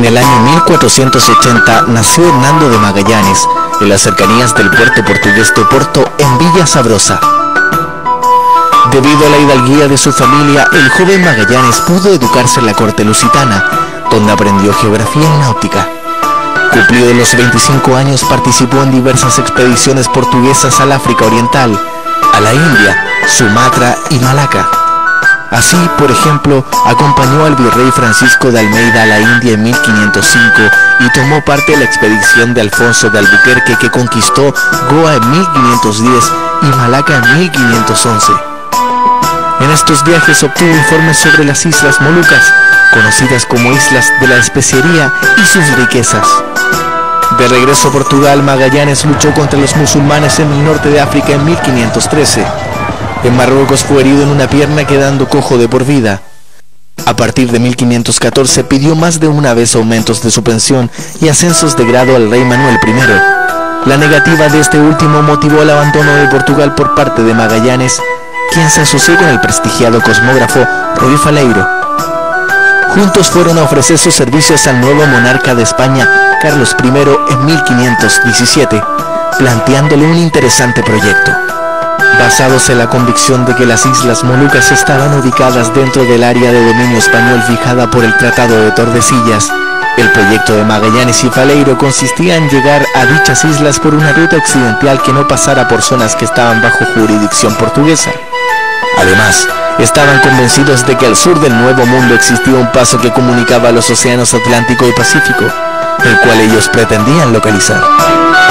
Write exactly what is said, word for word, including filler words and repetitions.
En el año mil cuatrocientos ochenta nació Hernando de Magallanes, en las cercanías del puerto portugués de Porto, en Villa Sabrosa. Debido a la hidalguía de su familia, el joven Magallanes pudo educarse en la corte lusitana, donde aprendió geografía y náutica. Cumplidos los veinticinco años, participó en diversas expediciones portuguesas al África Oriental, a la India, Sumatra y Malaca. Así, por ejemplo, acompañó al virrey Francisco de Almeida a la India en mil quinientos cinco y tomó parte de la expedición de Alfonso de Albuquerque, que conquistó Goa en mil quinientos diez y Malaca en mil quinientos once. En estos viajes obtuvo informes sobre las Islas Molucas, conocidas como Islas de la Especiería, y sus riquezas. De regreso a Portugal, Magallanes luchó contra los musulmanes en el norte de África en mil quinientos trece. En Marruecos fue herido en una pierna, quedando cojo de por vida. A partir de mil quinientos catorce pidió más de una vez aumentos de su pensión y ascensos de grado al rey Manuel primero. La negativa de este último motivó el abandono de Portugal por parte de Magallanes, quien se asoció con el prestigiado cosmógrafo Ruy Faleiro. Juntos fueron a ofrecer sus servicios al nuevo monarca de España, Carlos primero, en mil quinientos diecisiete, planteándole un interesante proyecto. Basados en la convicción de que las Islas Molucas estaban ubicadas dentro del área de dominio español fijada por el Tratado de Tordesillas, el proyecto de Magallanes y Faleiro consistía en llegar a dichas islas por una ruta occidental que no pasara por zonas que estaban bajo jurisdicción portuguesa. Además, estaban convencidos de que al sur del Nuevo Mundo existía un paso que comunicaba los océanos Atlántico y Pacífico, el cual ellos pretendían localizar.